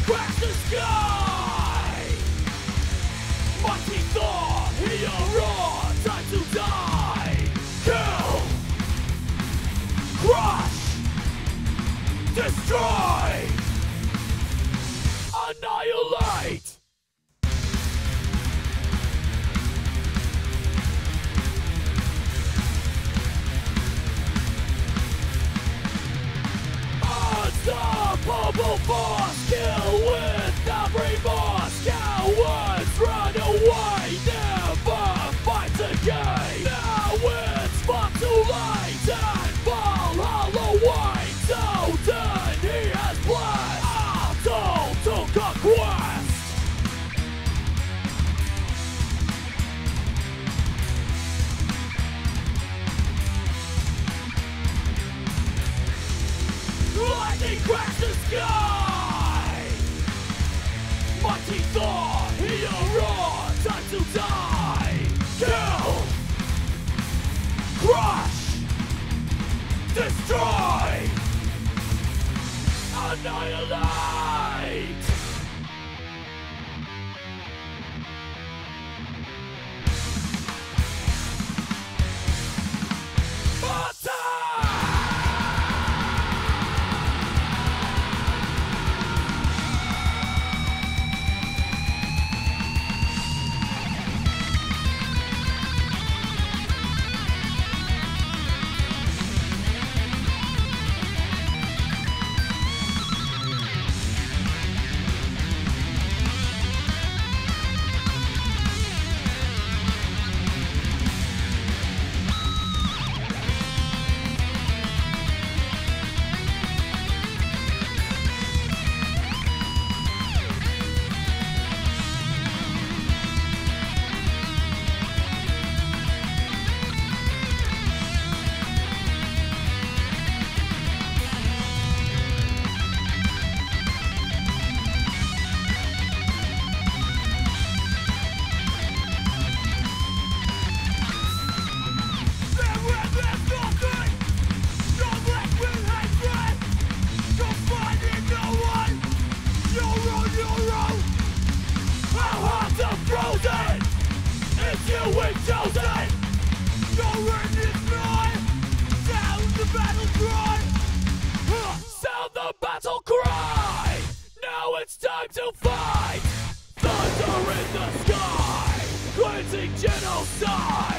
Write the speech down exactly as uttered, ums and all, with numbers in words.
cracks the sky. Mighty Thor, hear your roar, time to die. Kill, crush, destroy, annihilate. Unstoppable force, kill without remorse. Cowards run away, never fight again. Now it's far too late, and Valhalla waits. Odin, he has blessed our total conquest. Lightning cracks the sky. Mighty Thor, hear your roar, time to die. Kill, crush, destroy, annihilate. We've chosen! Your end is nigh! Sound the battle cry! Sound the battle cry! Now it's time to fight! Thunder in the sky! Cleansing genocide!